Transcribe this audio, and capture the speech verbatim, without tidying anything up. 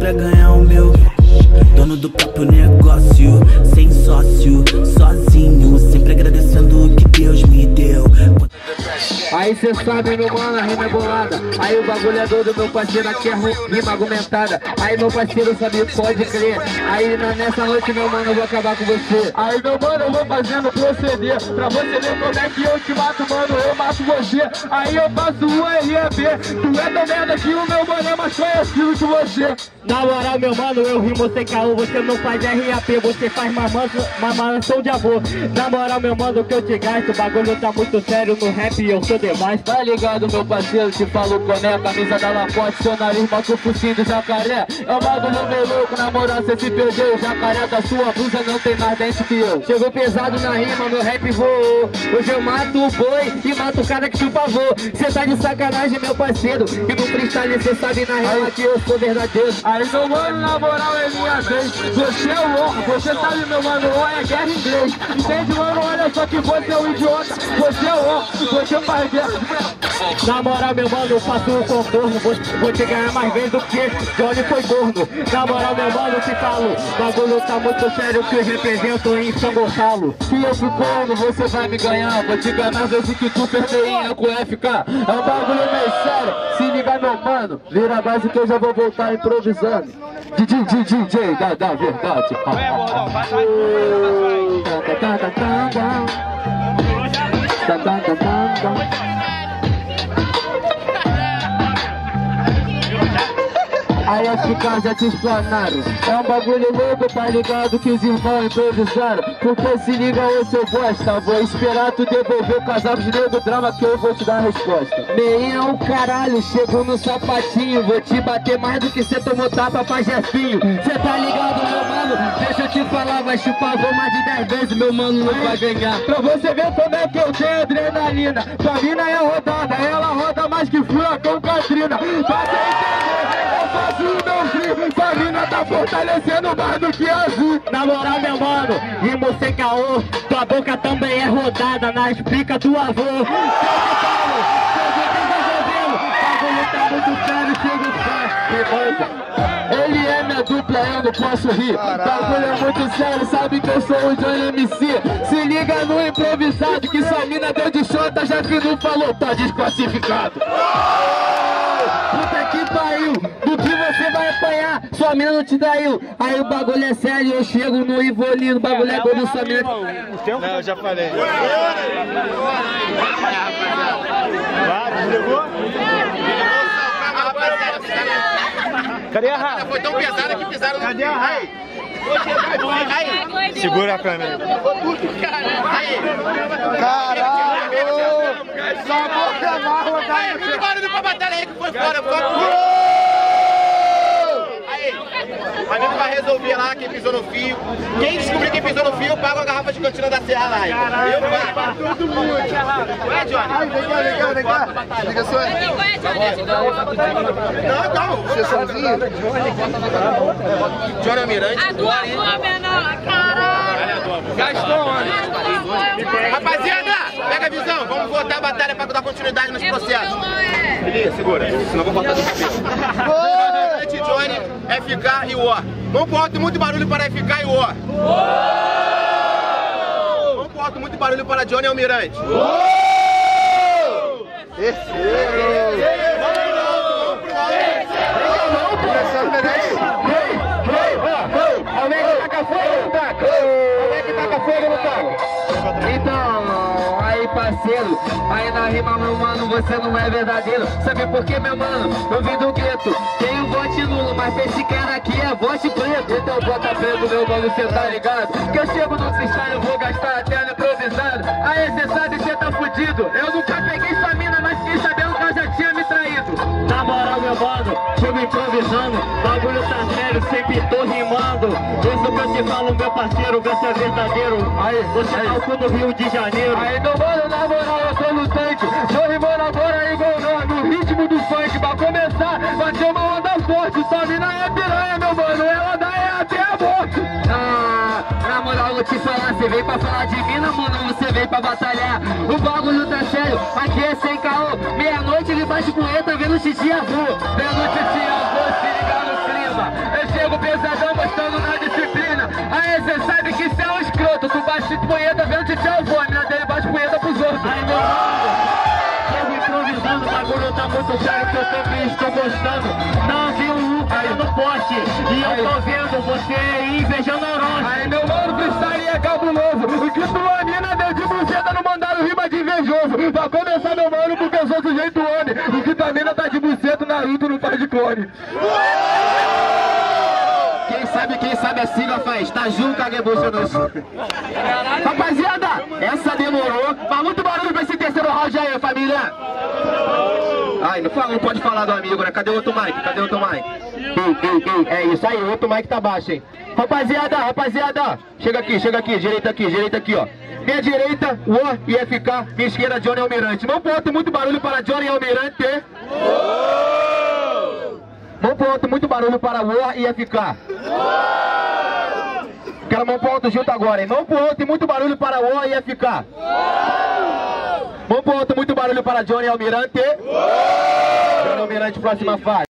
pra ganhar o meu. Dono do próprio negócio, sem sócio, sozinho, sempre agradecendo o que Deus me deu. Aí cê sabe, meu mano, a rima é bolada. Aí o bagulho é doido, meu parceiro, aqui é rima argumentada. Aí meu parceiro sabe, pode crer. Aí nessa noite, meu mano, eu vou acabar com você. Aí meu mano, eu vou fazendo proceder pra você ver como é que eu te mato, mano, eu mato você. Aí eu faço o R E B. Tu é tão merda que o meu mano é mais conhecido que você. Na moral, meu mano, eu rimo sem caô. Você não faz R A P, você faz mamação de amor. Na moral, meu mano, que eu te gasto, o bagulho tá muito sério no rap, eu sou demais. Tá ligado, meu parceiro, te falo coné, camisa da Lacoste, seu nariz bate o focinho do jacaré. É um bagulho meio louco, na moral, cê se perdeu. O jacaré da sua blusa não tem mais dente que eu. Chegou pesado na rima, meu rap voou. Hoje eu mato o boi e mato o cara que chupa vô. Cê tá de sacanagem, meu parceiro, e no freestyle cê sabe na rima que eu sou verdadeiro. Aí meu mano, na moral é minha vez. Você é o louco, você sabe, meu mano, olha, é guerra em inglês. Entende, mano, olha só que você é um idiota. Você é o louco, você faz guerra. Na moral, meu mano, eu faço o contorno. Vou, vou te ganhar mais vezes do que Johnny foi corno. Na moral, meu mano, eu te falo, bagulho tá muito sério que eu represento em São Gonçalo. Se eu for corno, você vai me ganhar. Vou te ganhar desde que tu perder com F K. É um bagulho meio sério, se liga, meu mano. Vira a base que eu já vou voltar improvisando. D J, D J, D J da, da verdade. Aí as chicas já te explanaram. É um bagulho louco, tá ligado que os irmãos improvisaram. Porque se liga, ô seu bosta, vou esperar tu devolver o casaco de nego drama que eu vou te dar a resposta. Meinha é um caralho, chegou no sapatinho. Vou te bater mais do que cê tomou tapa pra Jefinho. Cê tá ligado, meu mano? Deixa eu te falar, vai chupar vou mais de dez vezes, meu mano não vai ganhar. Pra você ver como é que eu tenho adrenalina. Sua mina é rodada, ela roda mais que furacão Katrina. Pra você entender, eu faço o meu frio. Sua mina tá fortalecendo mais do que azul. Na moral, meu mano, rimo sem caô. Tua boca também é rodada nas picas do avô. Eu te falo, bagulho tá muito sério, chega só. Ele é minha dupla, eu não posso rir. Bagulho é muito sério, sabe que eu sou o Johnny M C. Se liga no improvisado, que sua mina deu de chota, já que não falou, tá desclassificado. Puta que pariu, do que você vai apanhar? Sua mina não te traiu. Aí o bagulho é sério, eu chego no Ivolino, o bagulho é doido, sua mina... Não, eu já falei. Cadê a Rafa? Foi tão pesada que pisaram no... Cadê a Rafa? Aí. Segura a câmera. Aí. Caralho! Só boca marrom, Aí, muito barulho pra batalha aí que foi fora. A gente vai resolver lá quem pisou no fio. Quem descobrir quem pisou no fio, paga a garrafa de cantina da Serra lá. Caralho, eu pago. todo mundo. Ué, Johnny? Ai, vem cá, vem cá, vem cá. Liga só aí. Não, calma. Você sozinho? Johnny Almirante. A tua avó, menor, caralho. Gastou, mano. Rapaziada, pega a visão. Vamos voltar a batalha pra dar continuidade nos processos. Beleza, segura. Senão eu vou botar no cabelo. Johnny, F K e War. Vamos pro alto, muito barulho para F K e War. Vamos pro alto, muito barulho para Johnny Almirante. Alguém que taca fogo não taca? Alguém que taca fogo não taca? Então, aí parceiro, aí na rima, meu mano, você não é verdadeiro. Sabe por quê, meu mano? Eu vim do gueto, tenho vote nulo, mas esse cara aqui é vote preto. Então bota preto, meu mano, cê tá ligado? Que eu chego no freestyle, eu vou gastar até no improvisado. Aí cê sabe, cê tá fudido. Eu nunca peguei sua mina, mas fiquei sabendo que eu já tinha me traído. Na moral, meu mano, chego improvisando, bagulho tá sério, sempre tô rimando. Isso que eu te falo, meu parceiro, você é verdadeiro. Aí, você é o no Rio de Janeiro. Aí, meu mano, na moral, eu tô no tanque. Tô rimando agora igual no, no ritmo do funk. Pra começar, vai ter uma onda forte. Sua mina é piranha, meu mano, ela dá é até a morte. Ah, na moral, eu vou te falar, você veio pra falar de mina, mano, você veio pra batalhar. O bagulho tá sério, aqui é sem caô. Meia-noite ele bate punheta vendo xixi avô. Vendo xixi avô, se ligar no clima. bate punheta vendo de telefone, na dele bate punheta pros outros. Aí, meu mano, improvisando, o bagulho tá muito sério que eu também estou gostando. Não vi o Lucas aí no poste e eu tô vendo você invejando a Orochi. Aí, meu mano, freestyle é cabuloso. O que tua mina deu de buceta não mandaram rima de invejoso. Pra começar, meu mano, porque eu sou sujeito homem. O que tua mina tá de buceta, o Naruto não faz de clone. Quem sabe, quem sabe a sigla faz, tá junto, Kagebushi. Rapaziada, essa demorou, mas muito barulho pra esse terceiro round aí, família. Ai, não, fala, não pode falar do amigo, né? Cadê o outro mic? Cadê o outro mic? Ei, ei, ei, é isso aí, o outro mic tá baixo, hein? Rapaziada, rapaziada, chega aqui, chega aqui, direita aqui, direita aqui, ó. Minha direita, War e F K, minha esquerda, Johnny Almirante. Não ponto, muito barulho para Johnny Almirante. Mão pro alto, muito barulho para War e F K. Quero mão pro alto junto agora, hein? Mão pro alto e muito barulho para War e F K. Mão pro alto, muito barulho para Johnny Almirante. Johnny Almirante, próxima fase.